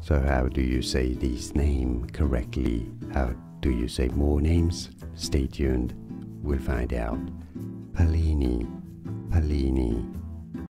So how do you say this name correctly? How do you say more names? Stay tuned, we'll find out. Pallene, Pallene.